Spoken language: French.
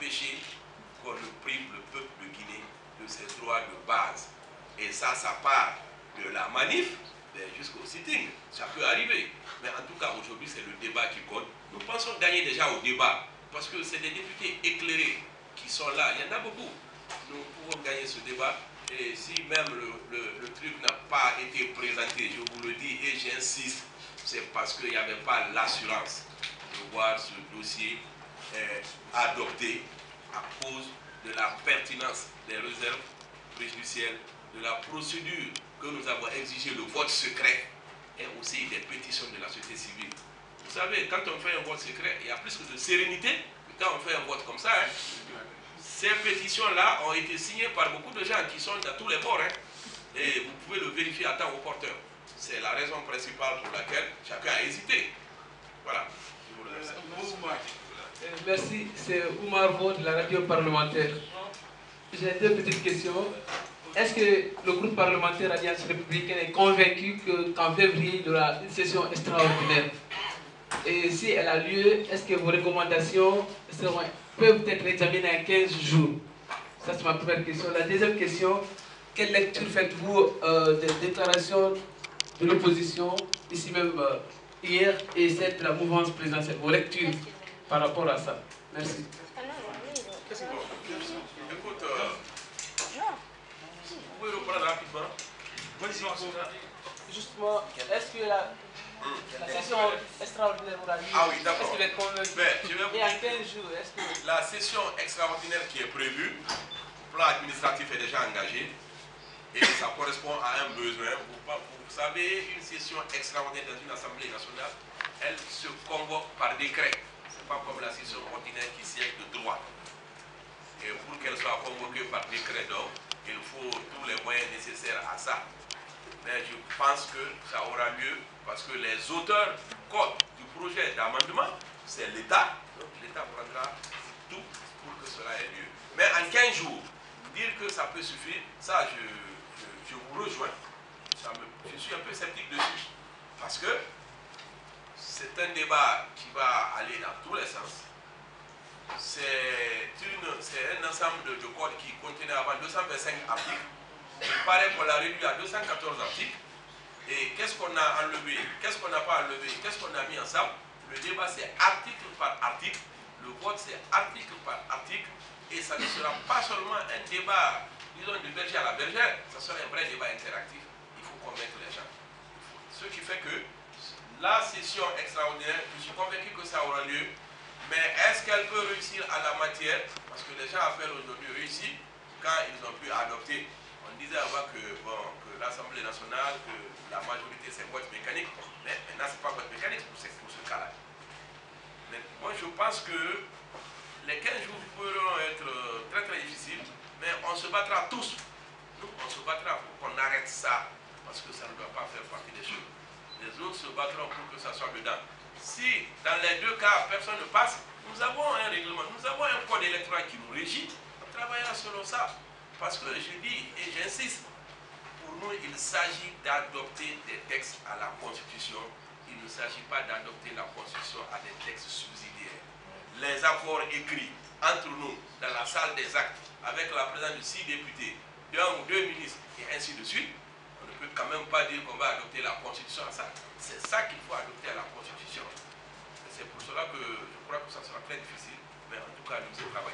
empêcher qu'on ne prive le peuple de Guinée de ses droits de base. Et ça part de la manif jusqu'au sitting. Ça peut arriver. Mais en tout cas, aujourd'hui, c'est le débat qui compte. Nous pensons gagner déjà au débat, parce que c'est des députés éclairés qui sont là. Il y en a beaucoup. Nous pouvons gagner ce débat. Et si même le truc n'a pas été présenté, je vous le dis et j'insiste, c'est parce qu'il n'y avait pas l'assurance de voir ce dossier adopté à cause de la pertinence des réserves préjudicielles, de la procédure que nous avons exigé, le vote secret, et aussi des pétitions de la société civile. Vous savez, quand on fait un vote secret, il y a plus de sérénité que quand on fait un vote comme ça. Hein. Ces pétitions-là ont été signées par beaucoup de gens qui sont dans tous les bords. Hein. Et vous pouvez le vérifier à temps opportun. C'est la raison principale pour laquelle chacun a hésité. Voilà. Je vous remercie. Merci. C'est Oumar Bo de la radio parlementaire. J'ai deux petites questions. Est-ce que le groupe parlementaire Alliance républicaine est convaincu qu'en février, il y aura une session extraordinaire? Et si elle a lieu, est-ce que vos recommandations peuvent être examinées en 15 jours? Ça, c'est ma première question. La deuxième question, quelle lecture faites-vous des déclarations de l'opposition, ici même hier, et celle de la mouvance présidentielle? Vos lectures par rapport à ça. Merci. Écoute, vous pouvez reprendre rapidement. Justement, est-ce que la session extraordinaire aura lieu? Ah oui, d'accord. Est-ce qu'il est convaincu? Et en 15 jours, est-ce que... La session extraordinaire qui est prévue, le plan administratif est déjà engagé et ça correspond à un besoin. Vous savez, une session extraordinaire dans une assemblée nationale, elle se convoque par décret. Ce n'est pas comme la session ordinaire qui siège de droit. Et pour qu'elle soit convoquée par décret, donc, il faut tous les moyens nécessaires à ça. Mais je pense que ça aura lieu parce que les auteurs du code du projet d'amendement, c'est l'État. Donc l'État prendra tout pour que cela ait lieu. Mais en 15 jours, dire que ça peut suffire, ça je vous rejoins. Je suis un peu sceptique dessus. Parce que c'est un débat qui va aller dans tous les sens. C'est un ensemble de codes qui contenait avant 225 articles. Il paraît qu'on l'a réduit à 214 articles. Et qu'est-ce qu'on a enlevé? Qu'est-ce qu'on n'a pas enlevé? Qu'est-ce qu'on a mis ensemble? Le débat, c'est article par article. Le vote, c'est article par article. Et ça ne sera pas seulement un débat, disons, de berger à la bergère. Ça sera un vrai débat interactif. Il faut convaincre les gens. Ce qui fait que la session extraordinaire, je suis convaincu que ça aura lieu. Mais est-ce qu'elle peut réussir à la matière? Parce que les gens appellent aujourd'hui réussi quand ils ont pu adopter. On disait avant que l'Assemblée nationale, que la majorité c'est vote mécanique. Mais maintenant c'est pas vote mécanique pour ce cas-là. Mais moi je pense que les 15 jours pourront être très très difficiles. Mais on se battra tous. Nous on se battra pour qu'on arrête ça. Parce que ça ne doit pas faire partie des choses. Les autres se battront pour que ça soit dedans. Si dans les deux cas personne ne passe, nous avons un règlement, nous avons un code électoral qui nous régit, on travaillera selon ça. Parce que je dis et j'insiste, pour nous il s'agit d'adopter des textes à la Constitution, il ne s'agit pas d'adopter la Constitution à des textes subsidiaires. Les accords écrits entre nous dans la salle des actes, avec la présence de 6 députés, d'un ou deux ministres et ainsi de suite, on ne peut quand même pas dire qu'on va adopter la Constitution à ça. C'est ça qu'il faut adopter à la Constitution. C'est pour cela que je crois que ça sera très difficile, mais en tout cas, nous y travaillons.